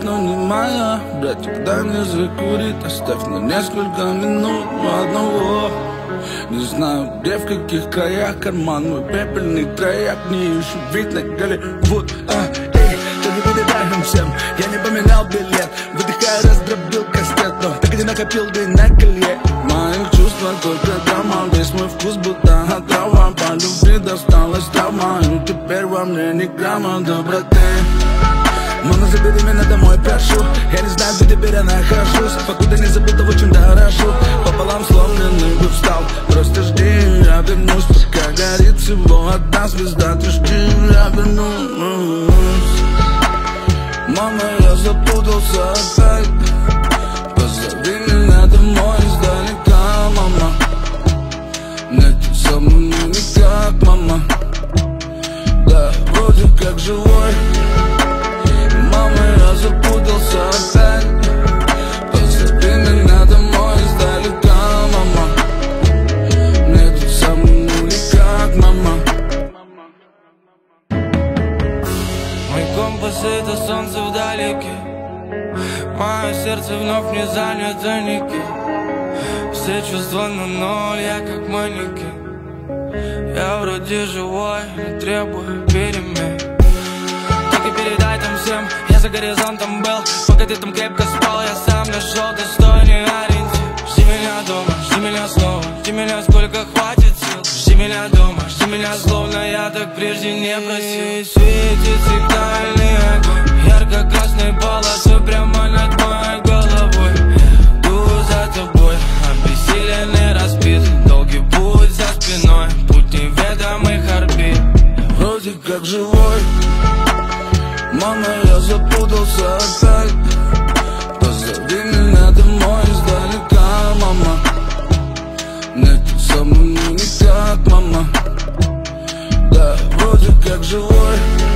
но не моя. Братик, дай мне закурить, оставь на несколько минут одного. Не знаю, где, в каких краях карман мой пепельный трояк. Не ищу вид на Голливуд. Эй, только передаем всем, я не поменял билет. Выдыхая, раздробил кастет, но так и не накопил день на колье. Моих чувствах только драма, весь мой вкус будто отрава. По любви досталась травма, и теперь во мне ни грамма доброты. Мама, забери меня домой, прошу. Я не знаю, где теперь я нахожусь, покуда не забыл того, чем дорожу. Пополам сломленный бы встал, просто жди, я вернусь. Пока горит всего одна звезда, ты жди, я вернусь. Мама, я запутался опять, позови меня домой издалека, мама. Нет, ты со мной никак, мама. Да, вроде как живой. Мама, я запутался опять, позови меня домой издалека, мама. Нет, ты со мной никак, мама. Мой компас — это солнце вдалеке, мое сердце вновь не занято никем. Все чувства на ноль, я как манекен. Я вроде живой, не требую перемен. Так и передай там всем, я за горизонтом был. Пока ты там крепко спал, я сам нашел достойный ориентир. Жди меня дома, жди меня снова, жди меня сколько хватит сил. Жди меня дома, жди меня словно я так прежде не просил. Светит сигнальный огонь, ярко-красной полосой прямо над моей головой. Иду за тобой, обессиленный, разбит, долгий путь за спиной, путь неведомых орбит. Вроде как живой. Мама, я запутался опять, позови меня домой издалека, мама. Нет, ты со мной никак, мама. Да, вроде как живой.